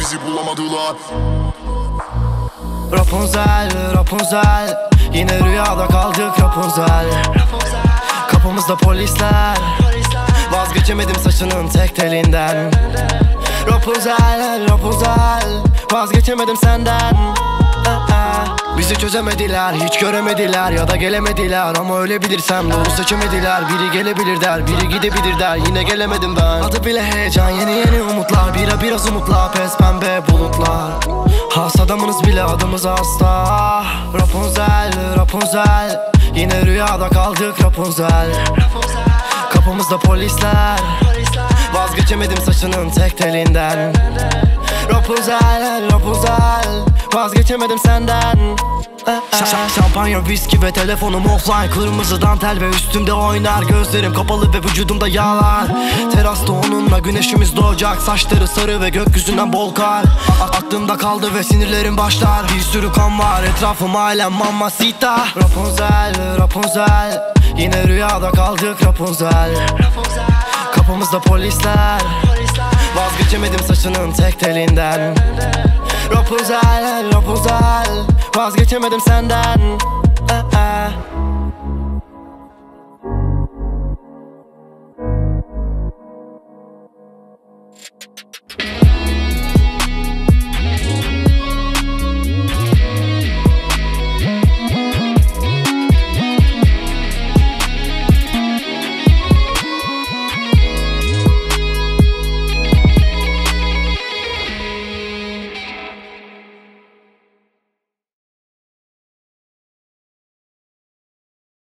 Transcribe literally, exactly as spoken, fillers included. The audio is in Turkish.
bizi bulamadılar. Rapunzel, Rapunzel, yine rüyada kaldık Rapunzel. Kapımızda polisler, vazgeçemedim saçının tek telinden. Rapunzel, Rapunzel, vazgeçemedim senden. Bizi çözemediler, hiç göremediler ya da gelemediler. Ama öyle bilirsem doğru seçemediler. Biri gelebilir der, biri gidebilir der, yine gelemedim ben. Adı bile heyecan, yeni yeni umutlar. Bira biraz umutla, pes pembe bulutlar. Has adamınız bile adımız hasta. Rapunzel, Rapunzel, yine rüyada kaldık Rapunzel. Kapımızda polisler, vazgeçemedim saçının tek telinden. Rapunzel, Rapunzel, vazgeçemedim senden. Şampanya, viski ve telefonum offline. Kırmızı dantel ve üstümde oynar. Gözlerim kapalı ve vücudumda yağlar. Terasta onunla güneşimiz doğacak. Saçları sarı ve gökyüzünden bol kar. Aklımda kaldı ve sinirlerim başlar. Bir sürü kan var, etrafım ailem mamacita. Rapunzel, Rapunzel, yine rüyada kaldık Rapunzel. Kapımızda polisler, vazgeçemedim saçının tek telinden. Rapunzel, Rapunzel, vazgeçemedim senden.